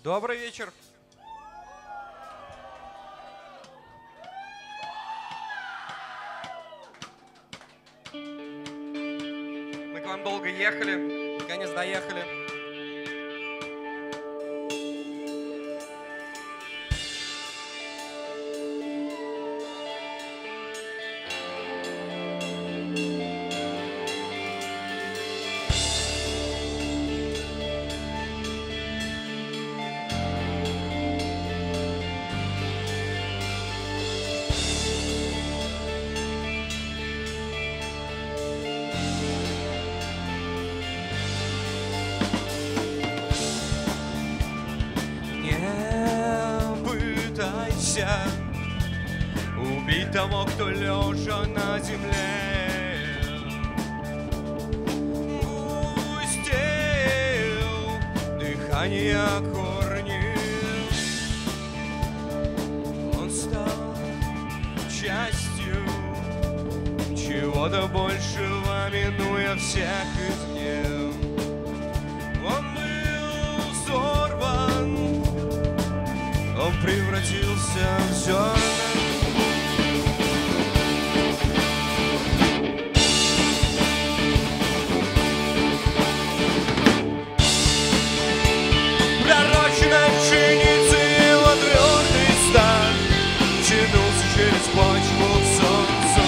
Добрый вечер. Мы к вам долго ехали, наконец доехали. Убить того, кто лежа на земле пустил дыхание корни. Он стал частью чего-то большего, минуя всех измен. Он был взорван, он превратился в зерна. Пророченной пшеницы его твердый стан тянулся через почву к солнцу.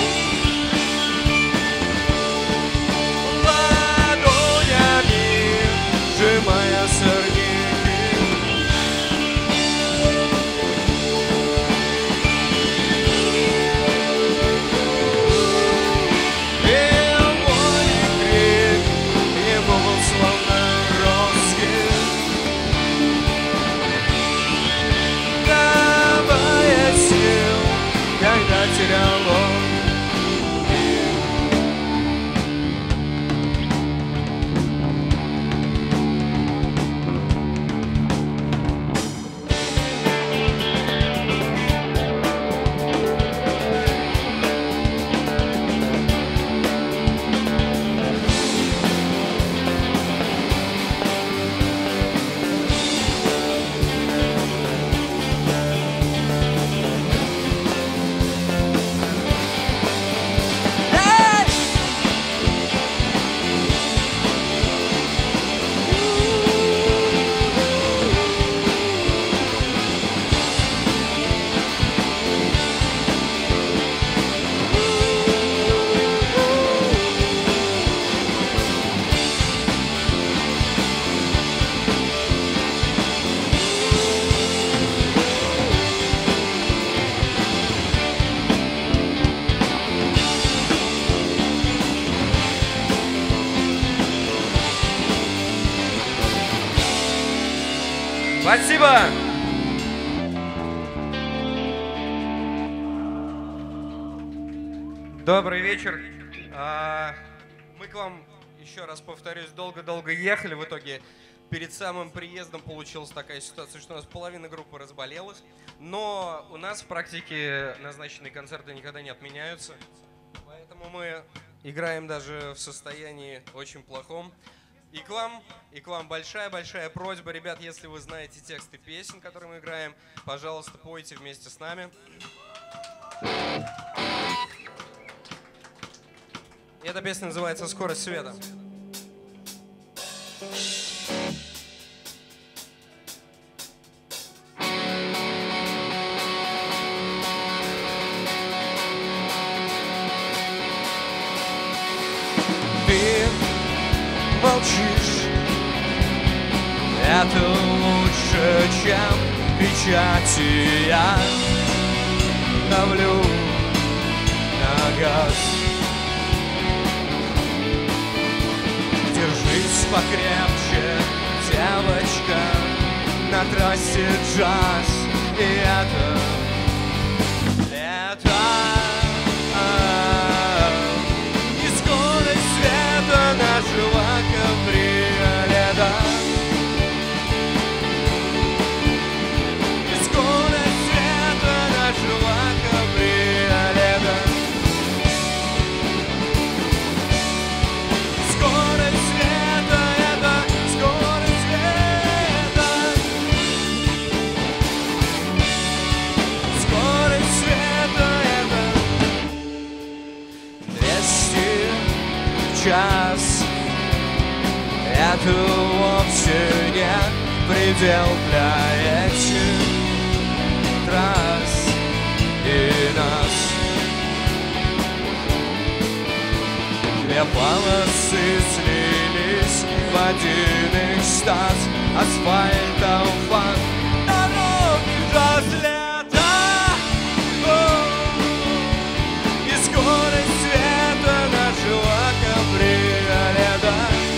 Ладонями сжимая сорняки. Терял он. Спасибо! Добрый вечер. Мы к вам, еще раз повторюсь, долго-долго ехали. В итоге перед самым приездом получилась такая ситуация, что у нас половина группы разболелась. Но у нас в практике назначенные концерты никогда не отменяются. Поэтому мы играем даже в состоянии очень плохом. И к вам большая-большая просьба, ребят, если вы знаете тексты песен, которые мы играем, пожалуйста, пойте вместе с нами. И эта песня называется «Скорость света». Молчишь, это лучше, чем кричать, и я давлю на газ. Держись покрепче, девочка, на трассе джаз, и это лето. И скорость света нашего кабриолета. И скорость света нашего кабриолета. Скорость света, это скорость света. час. Это вовсе не предел для этих трасс и нас. Две полосы слились в один экстаз. Асфальтом фан, дороги разлета. И скорость света нашего кабриолета.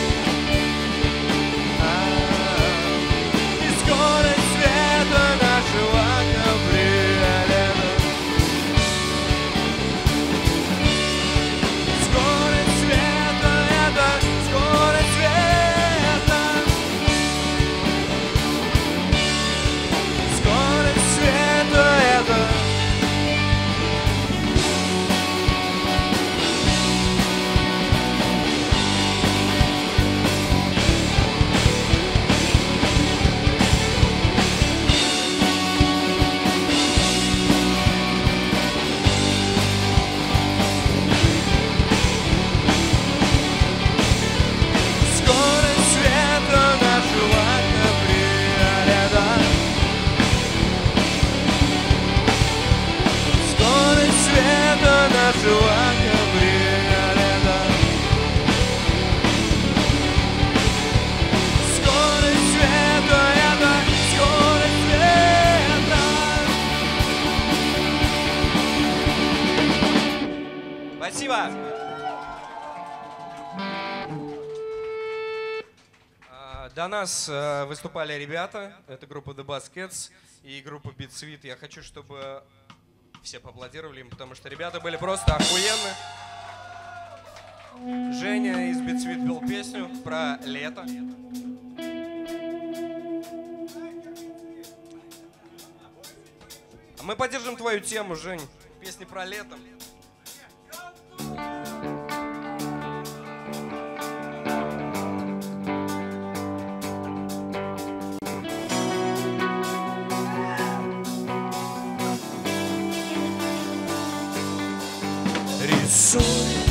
И скорость света нашего кабриолета. Скорость света это скорость света. Скорость света это. Скорость света нашего кабриолета. Скорость света нашего кабриолета. Скорость света это скорость света. Спасибо. До нас выступали ребята, это группа The Baskets и группа Beat Sweet. Я хочу, чтобы все поаплодировали им, потому что ребята были просто охуенны. Женя из Beat Sweet пел песню про лето. А мы поддержим твою тему, Жень. Песни про лето. Рисуй,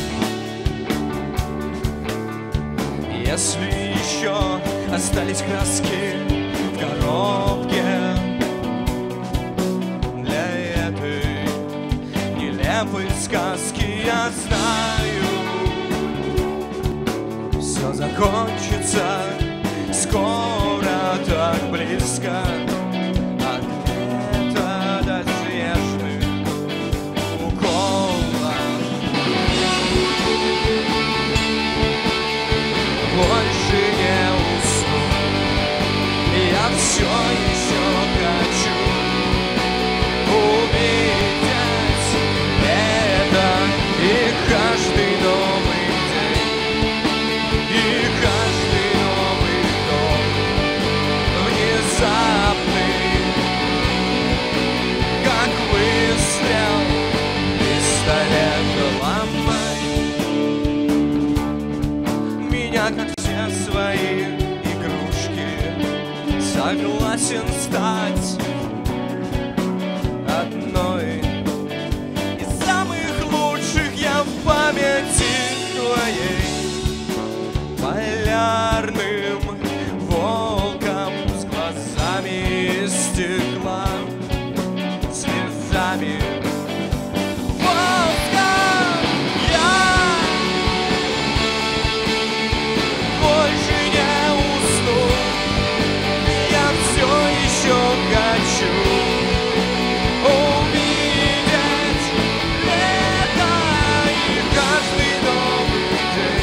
если еще остались краски в коробке для этой нелепой сказки. Я знаю, все закончится скоро, так близко. От лета до снежных уколов. Больше не усну, я все еще хочу увидеть это. И каждый новый день, и каждый новый дом внезапный, как выстрел пистолета. Ломай меня, как все свои игрушки, согласен стать одной из самых лучших. Я в памяти твоей полярным волком с глазами из стекла, слезами волка. Я больше не усну, я все еще хочу увидеть лето. И каждый новый день,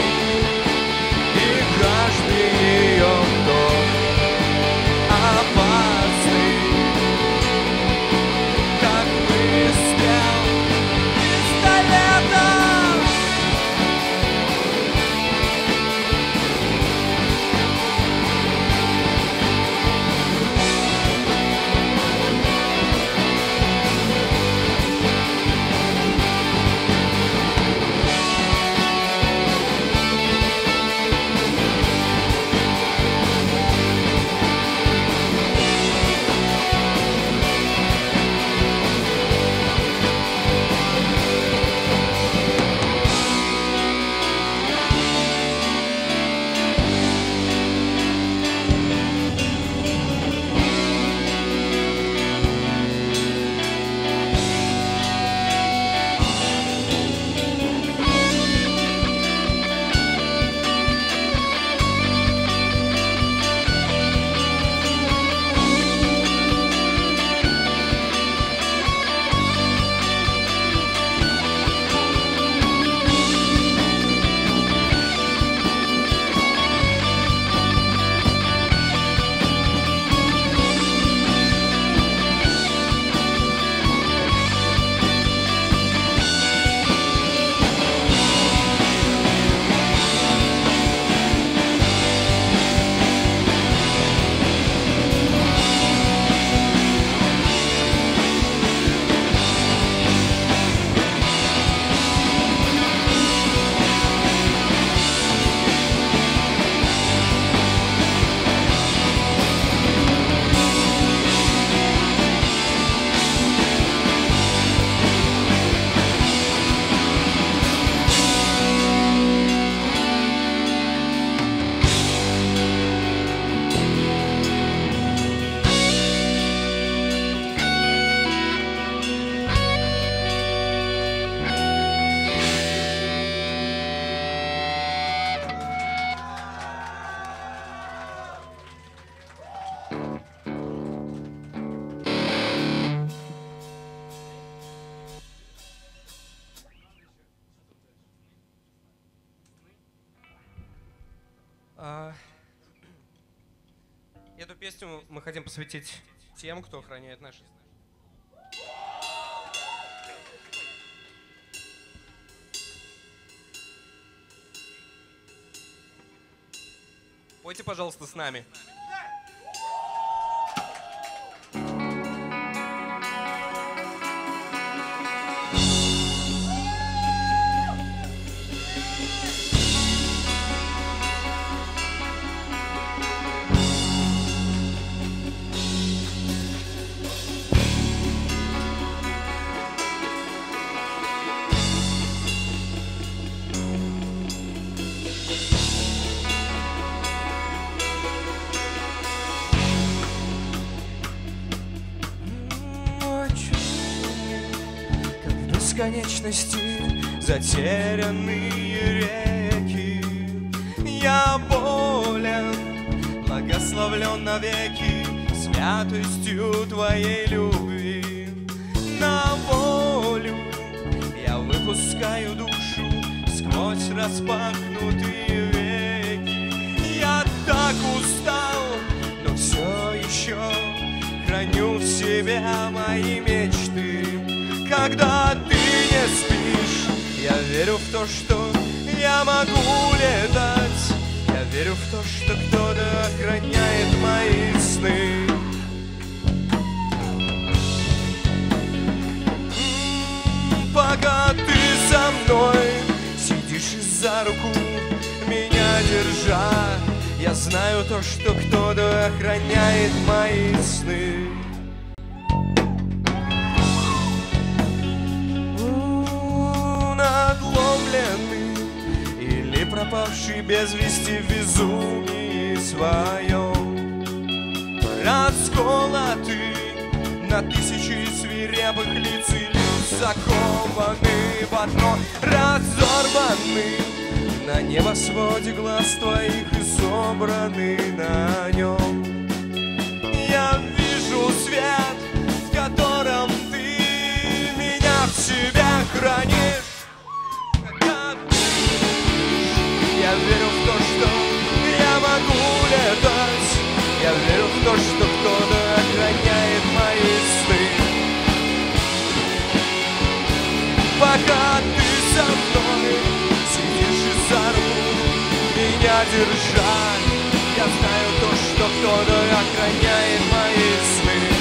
Эту песню мы хотим посвятить тем, кто охраняет наши. Пойте, пожалуйста, с нами. Бесконечности затерянные реки. Я болен, благословлен навеки святостью твоей любви. На волю я выпускаю душу сквозь распахнутые веки. Я так устал, но все еще храню в себе мои мечты. Когда ты не спишь, я верю в то, что я могу летать. Я верю в то, что кто-то охраняет мои сны. Пока ты со мной сидишь и за руку меня держа, я знаю то, что кто-то охраняет мои сны. Или пропавший без вести в безумии своем, расколоты на тысячи свирепых лиц или закованы в одно, разорваны на небосводе глаз твоих и собраны на нем. Я вижу свет, в котором ты меня в себе хранишь. Я верю в то, что я могу летать. Я верю в то, что кто-то охраняет мои сны. Пока ты со мной сидишь и за руку меня держа, я знаю то, что кто-то охраняет мои сны.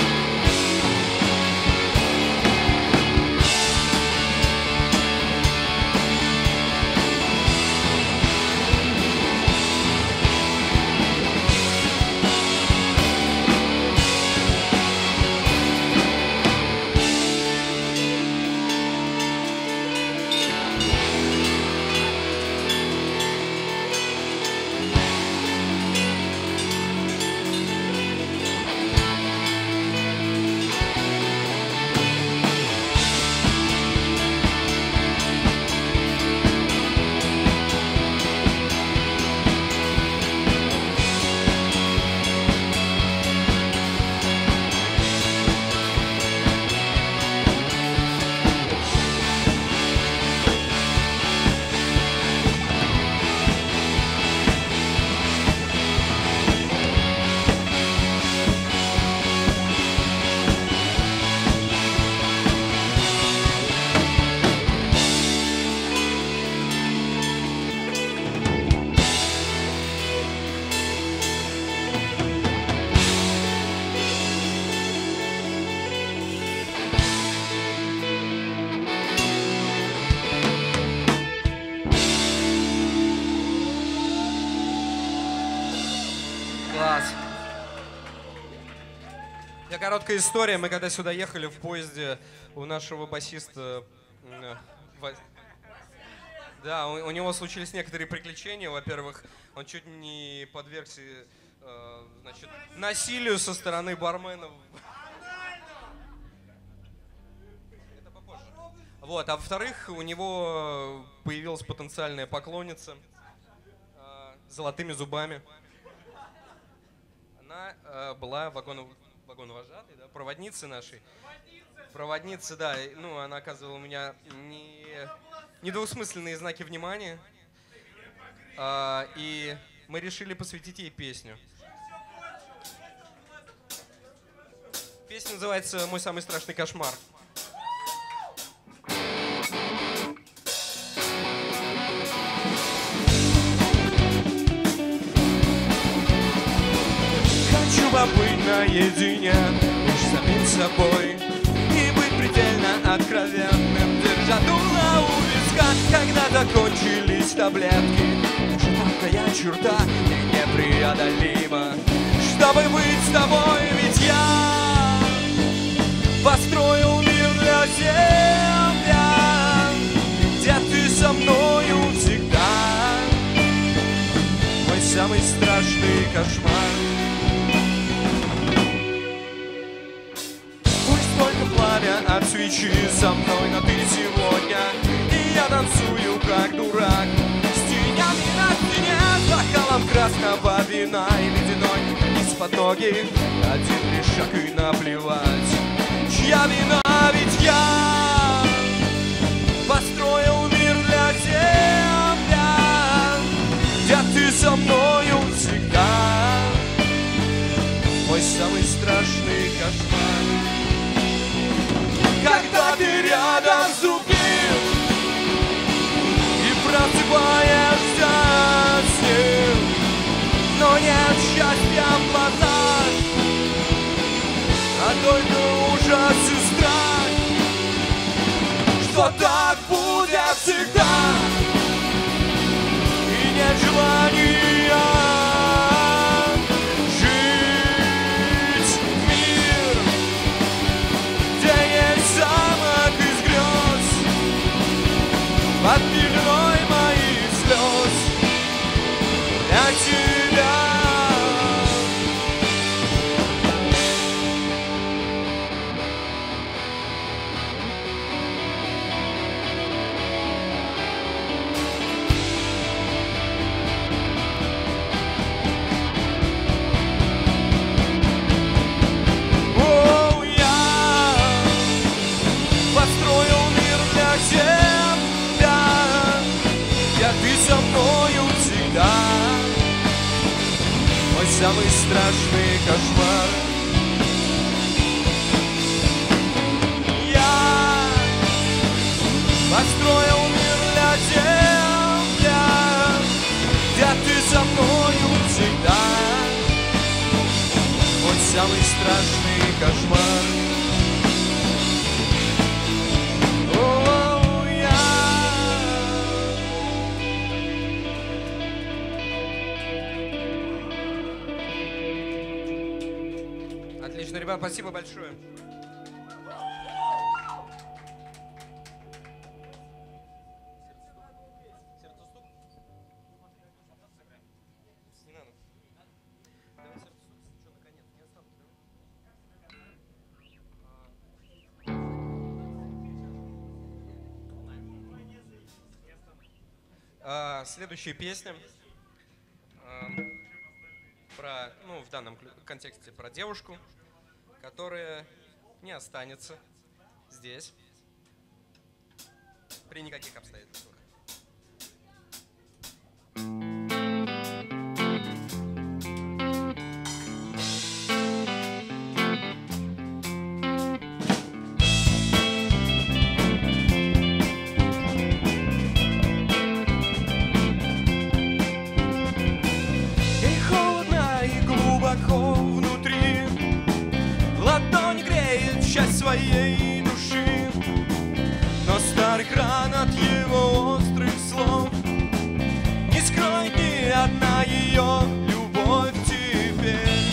Короткая история. Мы когда сюда ехали в поезде, у нашего басиста, да, у него случились некоторые приключения. Во-первых, он чуть не подвергся, значит, насилию со стороны барменов. Это попозже. Вот, а во-вторых, у него появилась потенциальная поклонница с золотыми зубами. Она была вагоновожатой, да, проводницей нашей. Проводница, да. Ну, она оказывала у меня недвусмысленные знаки внимания. И мы решили посвятить ей песню. Песня называется «Мой самый страшный кошмар». Хочу побыть наедине лишь с самим собой и быть предельно откровенным, держа дуло у виска, когда закончились таблетки. Желтая черта непреодолима, чтобы быть с тобой, ведь я построил мир для себя, где ты со мною всегда. Мой самый страшный кошмар. Пусть только пламя от свечи со мной, но ты сегодня, и я танцую как дурак, с тенями на стене, с бокалом красного вина и ледяной из-под ноги один лишь шаг и наплевать. Чья вина, ведь я построил мир для себя, где ты со мною всегда. Мой самый страшный кошмар. Когда ты рядом с другим и просыпаешься с ним, но нет счастья в глазах, а только ужас и страх, что так будет всегда, и нет желания жить в мир, где есть замок из грез под пеленой моих слез для тебя. Самый страшный кошмар. Я построил мир для тебя, где ты со мною всегда. Мой самый страшный кошмар. Отлично, ребят, спасибо большое. Следующая песня про, в данном контексте про девушку, которая не останется здесь при никаких обстоятельствах. Внутри ладонь греет часть своей души, но старый кран от его острых слов не скроет ни одна ее любовь теперь.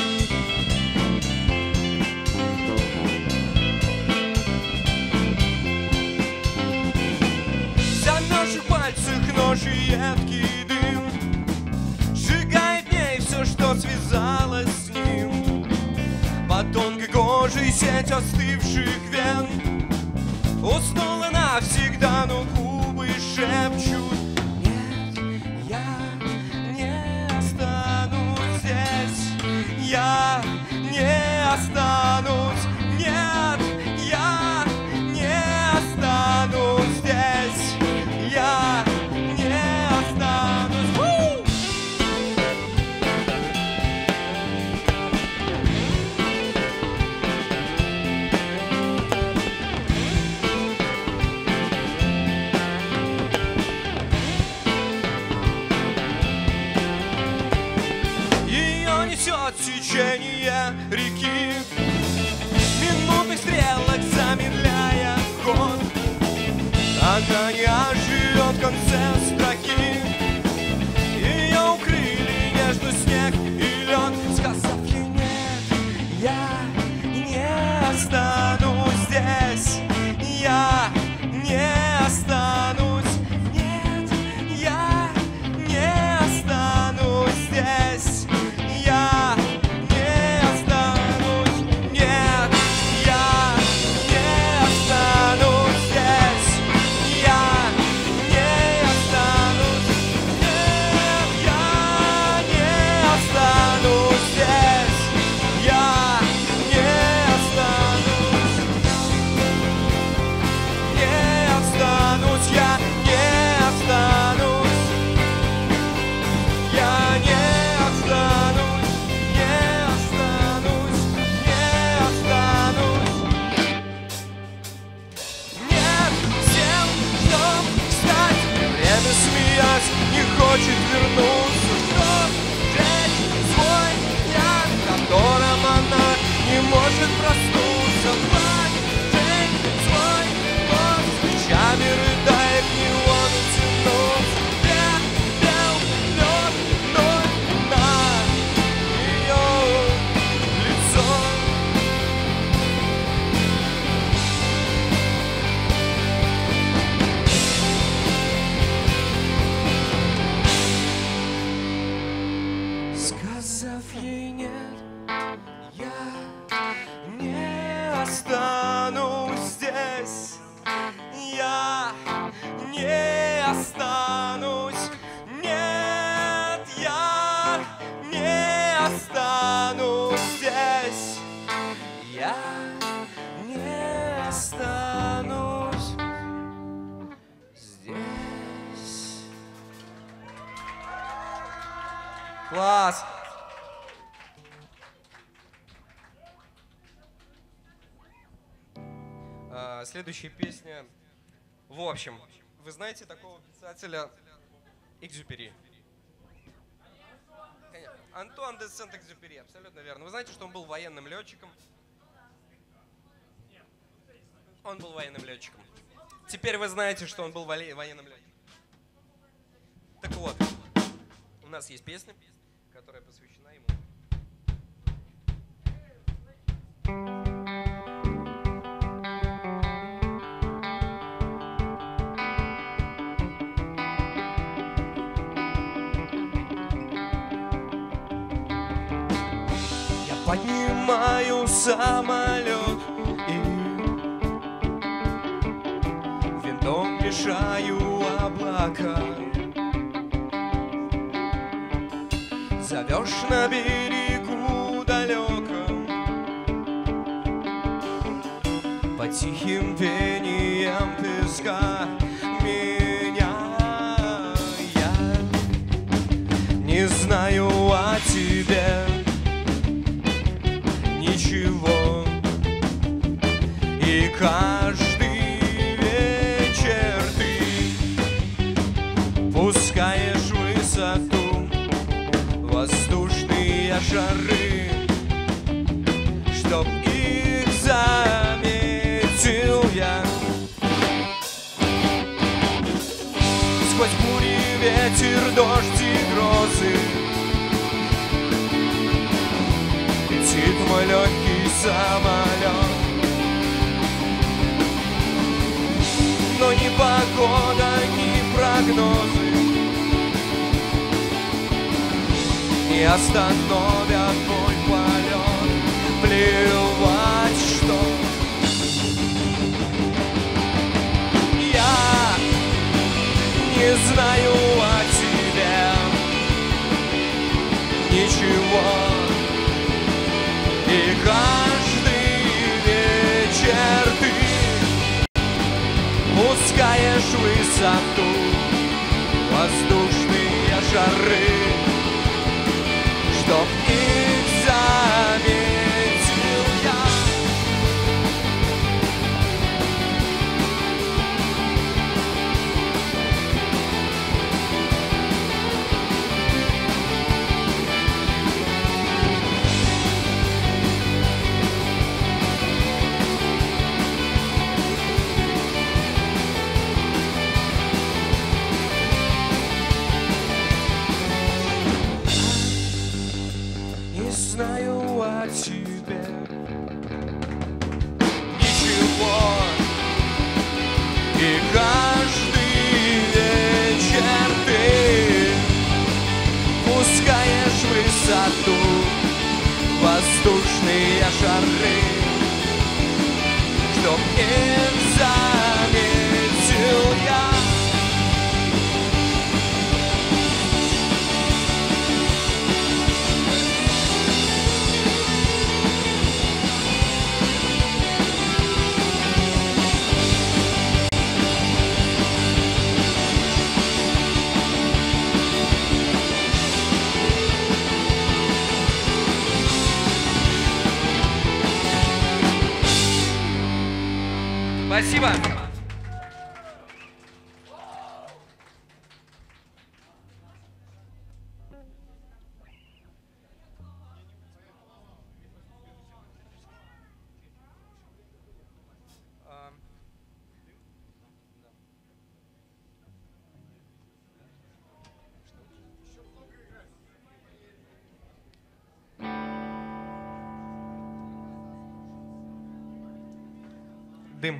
За наших пальцах нож и едкий дым сжигает в ней все, что связалось с ним. По тонкой коже сеть остывших вен уснула навсегда, но губы шепчут: нет, я не останусь здесь, я не останусь, нет, я не останусь здесь, я не останусь. течение реки, минутных стрелок замедляя ход. Она живет в конце строки, ее укрыли нежно снег и лед. Сказав ей нет, я не останусь здесь, я не останусь, нет, я не останусь здесь, я не останусь, нет, я не останусь здесь, я не останусь, нет, я не останусь здесь, я не останусь, не останусь, я не останусь, я не останусь, не останусь, не останусь. Нет, всем, чтоб встать, время смеясь не хочет вернуться, чтоб жечь свой яд, которым она не может проснуться. Поджечь свой мозг, свечами рыдая к неону тянуться. Бел лед вновь на ее лицо. Сказав ей нет, я не останусь здесь, я не останусь, нет, я не останусь здесь, я не останусь здесь. Класс! Следующая песня. В общем, вы знаете такого писателя Экзюпери? Конечно. Антуан де Сент-Экзюпери, абсолютно верно. Вы знаете, что он был военным летчиком? Он был военным летчиком. Теперь вы знаете, что он был военным летчиком. Так вот, у нас есть песня, которая посвящена ему. Я поднимаю самолет и винтом мешаю облака. Зовешь на берегу далеком, по тихим пениям песка меня. Я не знаю о тебе ничего, и каждый вечер ты пускаешь в высоту воздушные шары, чтоб их заметил я. Сквозь бури, ветер, дождь и грозы летит мой легкий самолет. Но ни погода, ни прогнозы не остановят мой полет. Плевать, что я не знаю о тебе ничего, и каждый вечер ты пускаешь в высоту воздушные шары, чтоб их заметил я. Спасибо. Дым.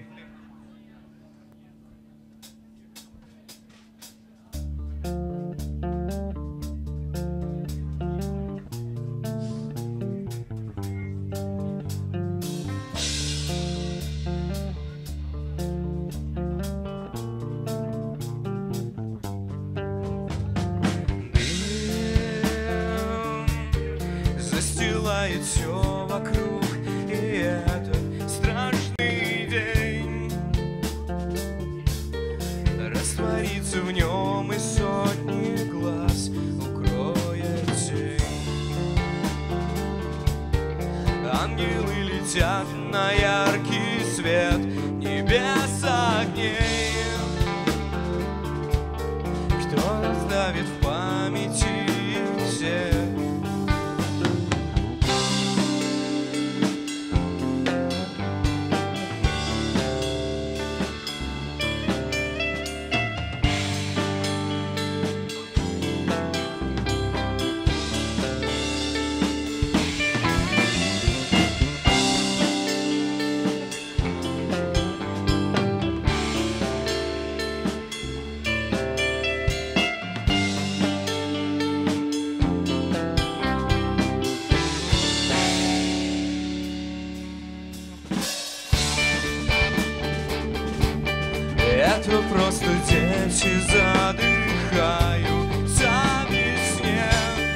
Застилает все вокруг, и это страшный день. Растворится в нем и сотни глаз укроет тень. Ангелы летят на яркий свет небес огней. Кто оставит в памяти все? Это просто дети задыхаются в весне.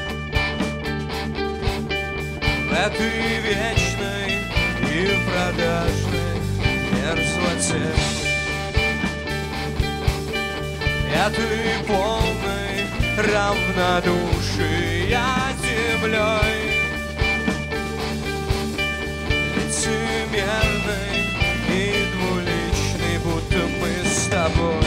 В этой вечной и продажной мерзлоте, этой полной равнодушия землей, лицемерной и двуличной, будто мы с тобой.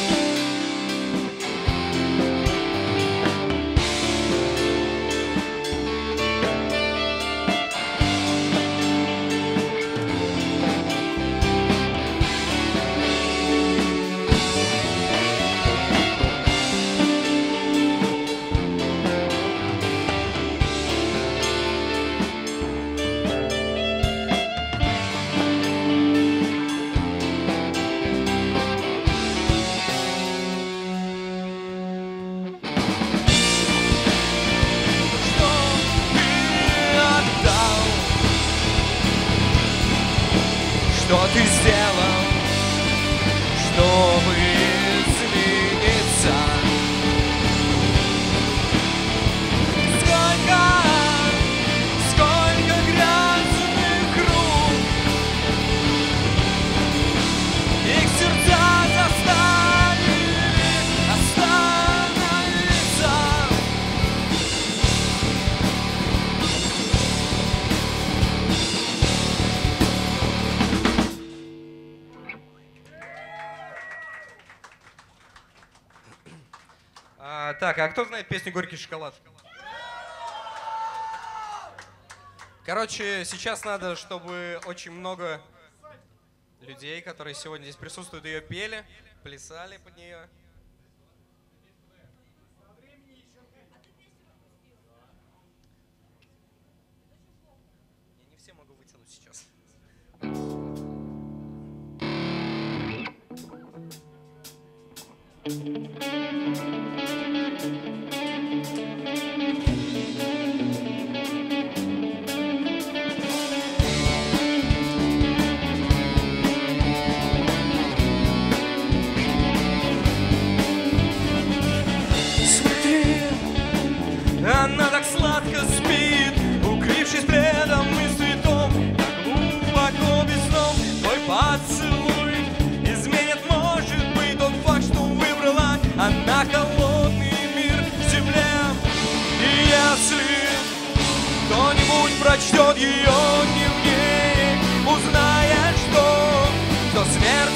Что ты сделал, чтобы измениться? Сколько грязных рук, их сердца заставили остановиться. Так, а кто знает песню «Горький шоколад»? Короче, сейчас надо, чтобы очень много людей, которые сегодня здесь присутствуют, ее пели, плясали под нее. Я не все могу вытянуть сейчас. Она так сладко спит, укрывшись пледом и цветом, так глубоко без снов. Твой поцелуй изменит, может быть, тот факт, что выбрала она холодный мир в земле. И если кто-нибудь прочтет ее дневник, узнает, что смерть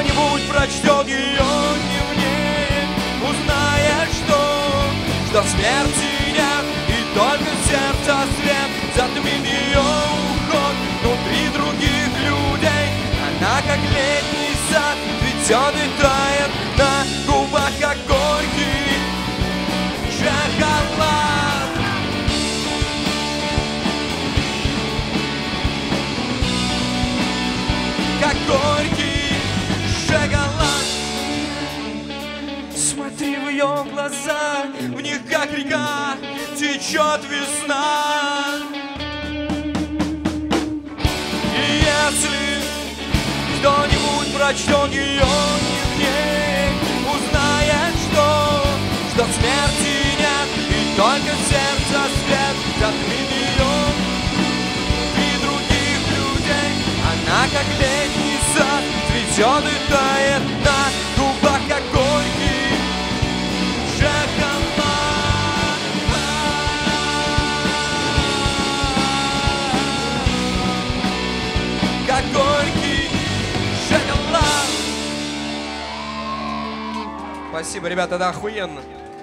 Кто-нибудь прочтет ее дневник, узнает, что смерти нет, и только сердце свет затмит ее уход внутри других людей. Она, как летний сад, цветет и тает на губах, как горький шоколад. Как горький шоколад. Смотри в ее глаза, в них как река течет весна. И если кто-нибудь прочтет ее дневник, узнает, что смерти нет, и только сердце свет затмит ее и других людей. Она, как летний сад, цветет и тает на губах, как горький шоколад. Как горький шоколад. Спасибо, ребята, да, охуенно.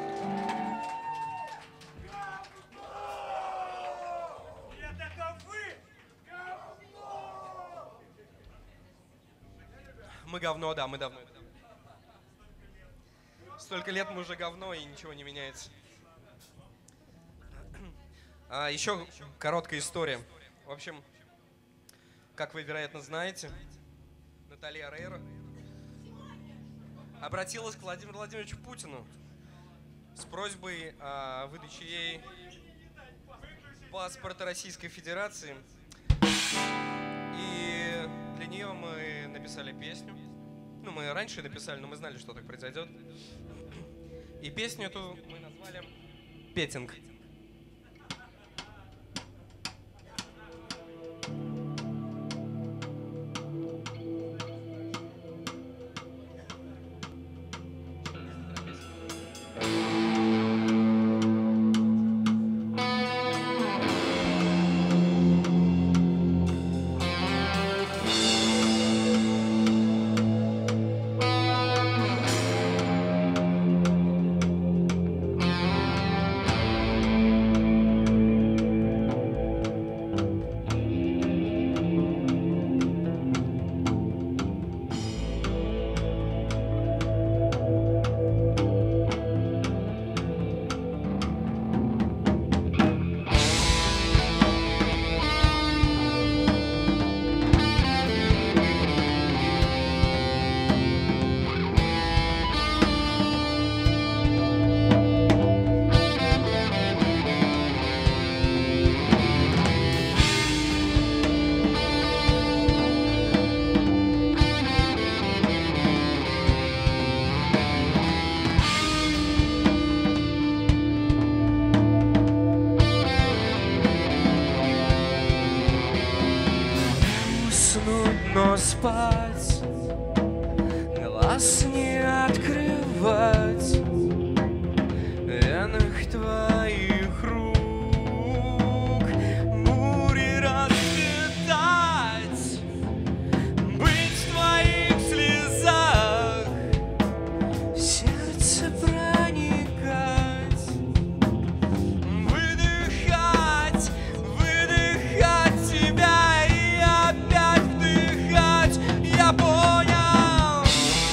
Мы говно, да, мы давно. Столько лет мы уже говно, и ничего не меняется. Еще короткая история. В общем, как вы, вероятно, знаете, Наталья Орейро обратилась к Владимиру Владимировичу Путину с просьбой о выдаче ей паспорта Российской Федерации. И для нее мы написали песню. Ну, мы раньше написали, но мы знали, что так произойдет. И песню эту мы назвали «Петинг». Но спать, глаз не открывать, в венах твоих рук бури расцветать, быть в твоих слезах, в сердце проникать, выдыхать, выдыхать тебя. Я понял.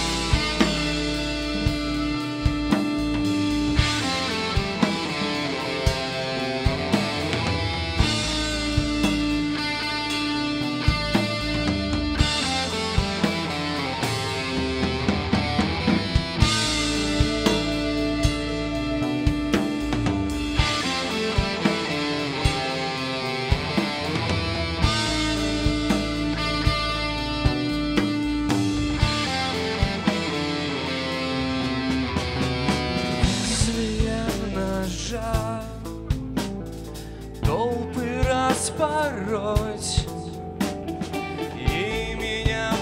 Толпы распороть именем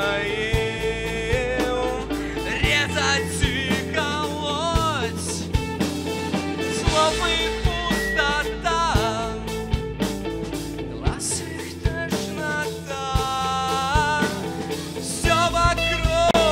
твоим, резать и колоть, слов их пустота, глаз их тошнота, все вокруг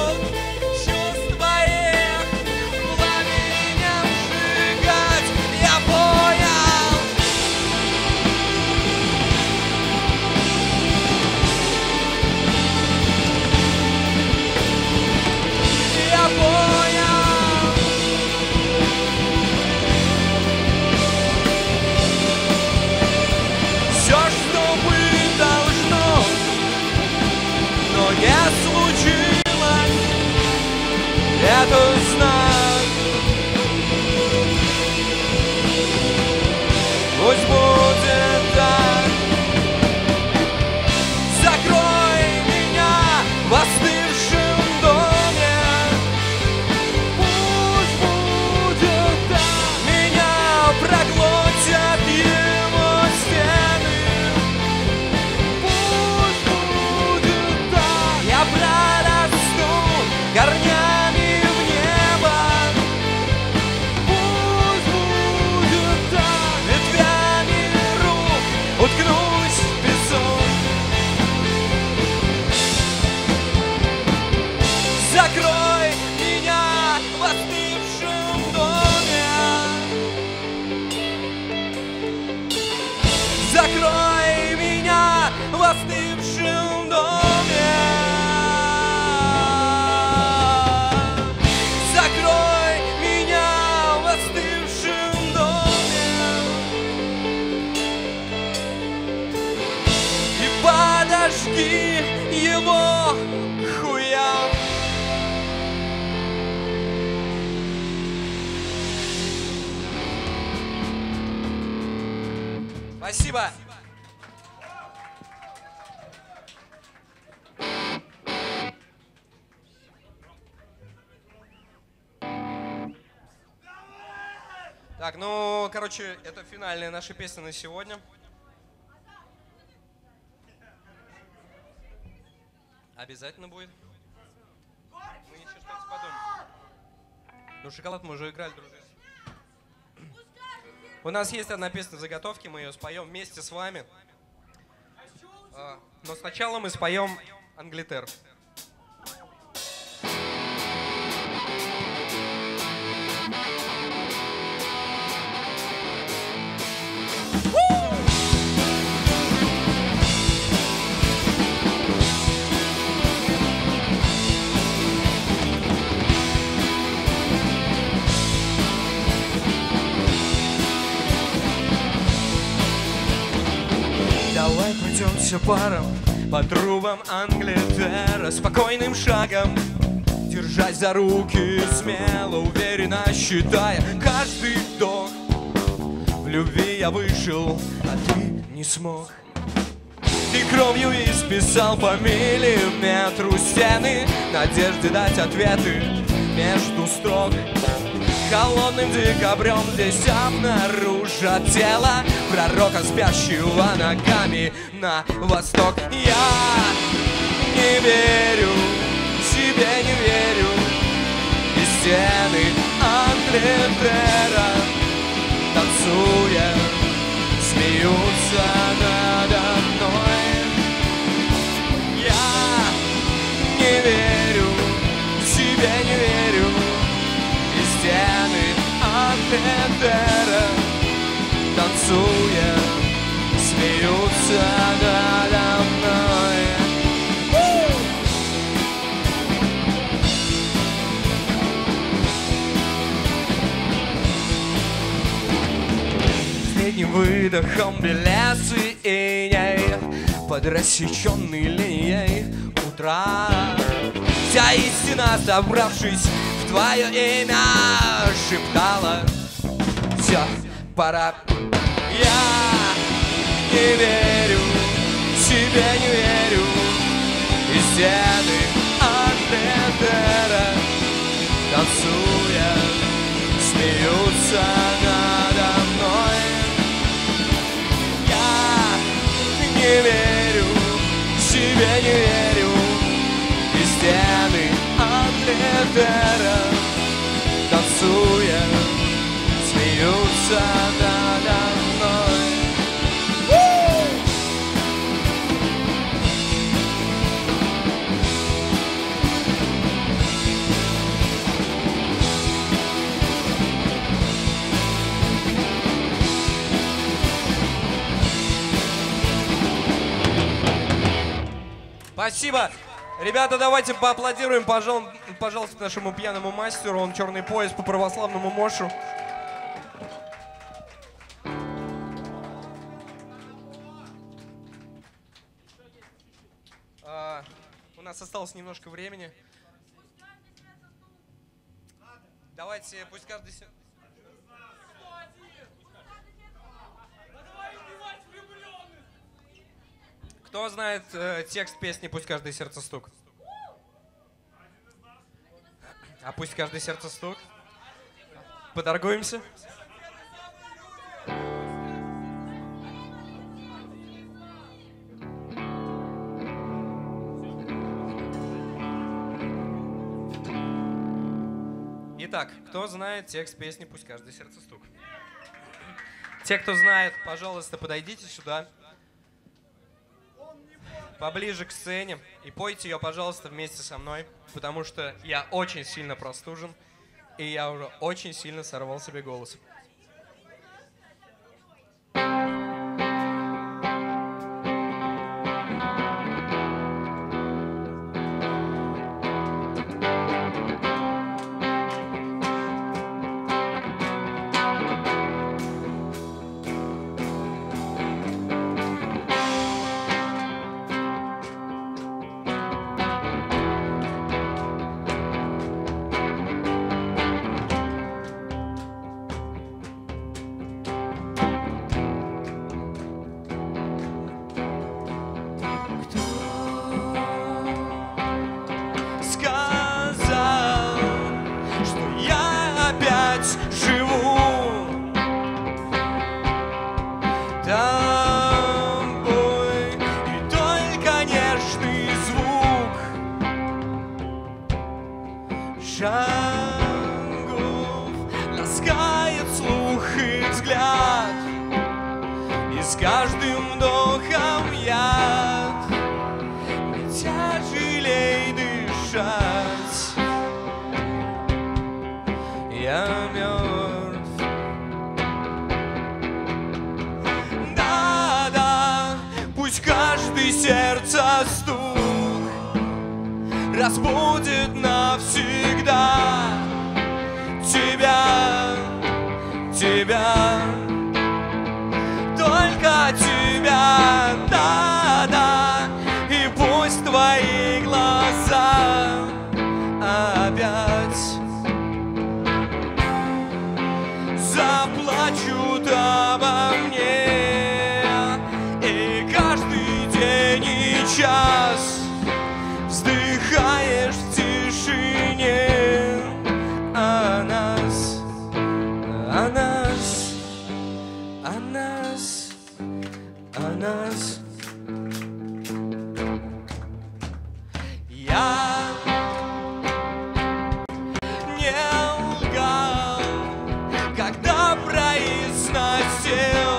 Закрой меня в остывшем доме. Закрой меня в остывшем доме. И подожги его хуя. Спасибо. Так, ну, короче, это финальная наша песня на сегодня. Обязательно будет. Мы еще что-то подумаем. Ну, шоколад мы уже играли, дружище. У нас есть одна песня в заготовке, мы ее споем вместе с вами. Но сначала мы споем Англитер. Давай пройдемся паром по трубам Англитера, спокойным шагом, держась за руки, смело, уверенно считая каждый вдох. В любви я вышел, а ты не смог. Ты кровью исписал по миллиметру стены, надежды дать ответы между строк. Холодным декабрем здесь обнаружат тело пророка, спящего ногами на восток. Я не верю, себе не верю, и стены Англитера, танцуя, смеются надо мной. Я не верю, себе не верю, и стены Англитера, танцуя, смеются надо мной. Последним выдохом белесый иней под рассеченной линией утра. Вся истина, собравшись в твое имя, шептала: все, пора. Я не верю, себе не верю, и стены Англитера, танцуя, смеются надо мной. Я не верю, себе не верю, и стены Англитера, танцуя, смеются надо мной. Спасибо. Ребята, давайте поаплодируем, пожалуйста, нашему пьяному мастеру. Он черный пояс по православному мошу. У нас осталось немножко времени. Давайте, пусть каждый... Кто знает текст песни «Пусть каждое сердце стук»? А пусть каждое сердце стук? Поторгуемся? Итак, кто знает текст песни «Пусть каждое сердце стук»? Те, кто знает, пожалуйста, подойдите сюда. Поближе к сцене и пойте ее, пожалуйста, вместе со мной, потому что я очень сильно простужен, и я уже очень сильно сорвал себе голос. тобой, и только нежный звук шагов ласкает слух и взгляд, и с каждым вдохом яд, ведь тяжелей дышать. Я мертв. Да-да, пусть каждый сердце стук разбудит навсегда тебя, тебя, только тебя, да-да, и пусть твои глаза опять заплачут обо мне, и каждый день и час вздыхаешь в тишине о нас, о нас, о нас, о нас. Я не лгал, когда произносил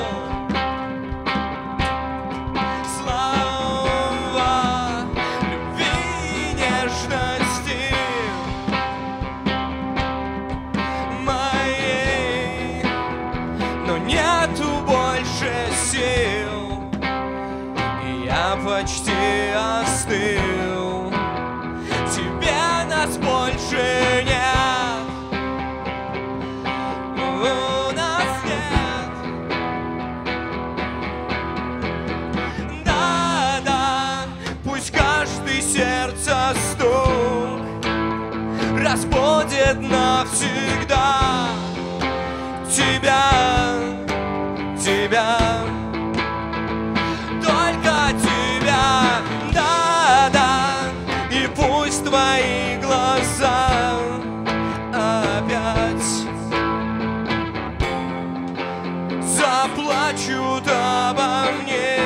слова любви и нежности моей, но нету больше сил, и я почти остыл. Тебе нас больше нет, у нас нет. Да-да, пусть каждый сердце стук разбудит навсегда тебя, тебя, только тебя, да-да, и пусть твои глаза опять заплачут обо мне,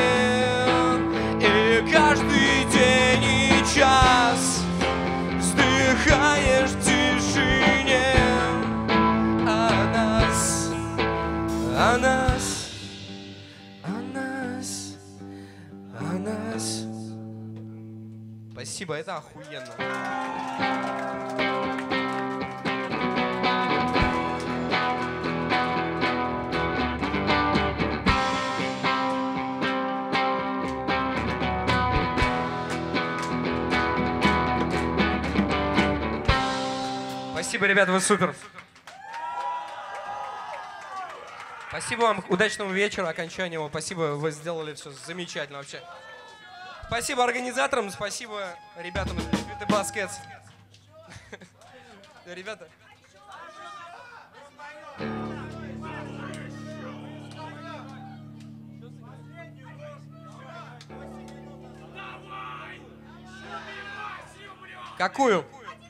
и каждый день и час вздыхаешь в тишине о нас, о нас, о нас, о нас. Спасибо, это охуенно. Спасибо, ребята, вы супер. Спасибо вам, удачного вечера, окончания его. Спасибо, вы сделали все замечательно вообще. Спасибо организаторам, спасибо ребятам из Big Baskets. Ребята. Какую?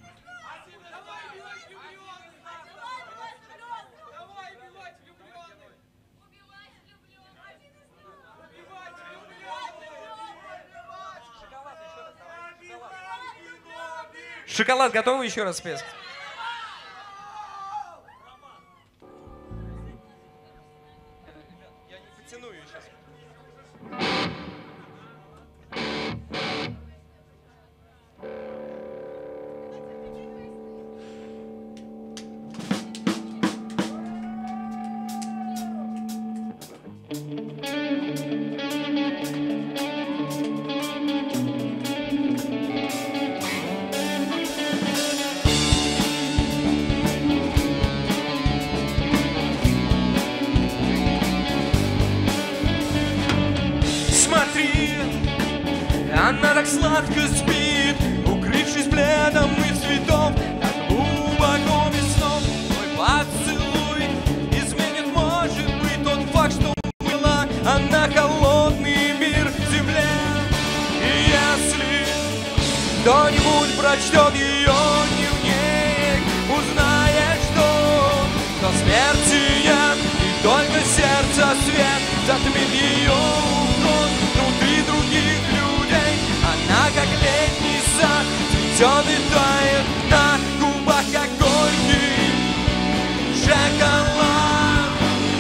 Шоколад готовы еще раз спеть? Я не потяну ее сейчас. Она так сладко спит, укрывшись пледом из цветов, так глубоко без снов. Твой поцелуй изменит, может быть, тот факт, что была она холодный мир в земле. И если кто-нибудь прочтет ее дневник, узнает, что смерти нет, и только сердце свет. затмит ее уход внутри других людей. Она, как летний сад, цветет и тает на губах, как горький шоколад.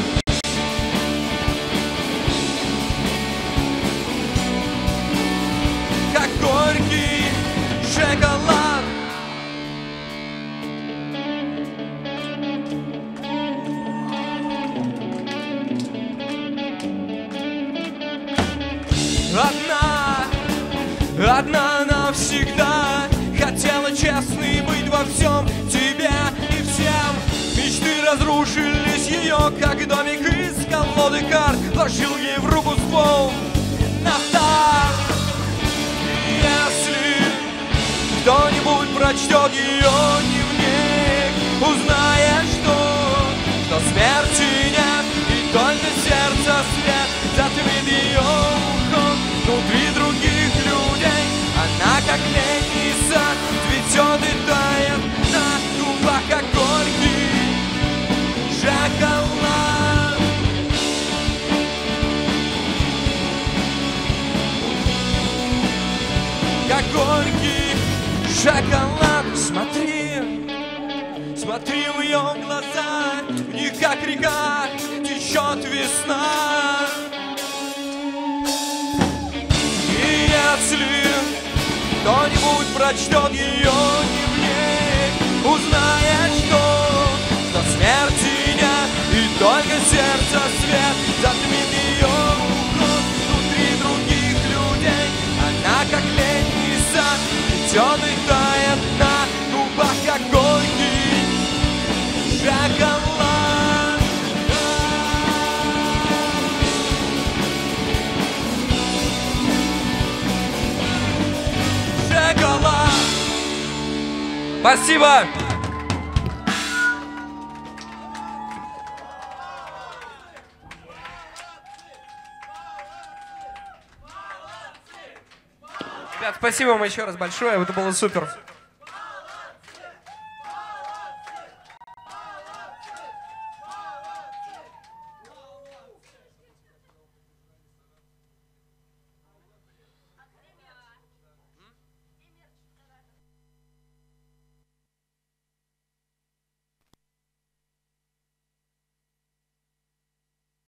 Как горький шоколад. Одна навсегда хотела честной быть во всем, тебе и всем. Мечты разрушились ее, как домик из колоды карт. Вложил ей в руку ствол на старт. Если кто-нибудь прочтет ее дневник, узнает, что смерти нет, и только сердце свет затмит ее уход внутри других людей. Она, как летний сад, цветет и тает на губах, как горький шоколад. Как горький шоколад. Смотри в ее глаза, в них, как река, течет весна. И если кто-нибудь прочтет ее дневник, узнает, что смерти нет, и только сердце свет затмит ее уход внутри других людей. Она, как летний сад, цветет и тает на губах, как горький шоколад. Шоколад. Спасибо! Ребят, спасибо вам еще раз большое, это было супер.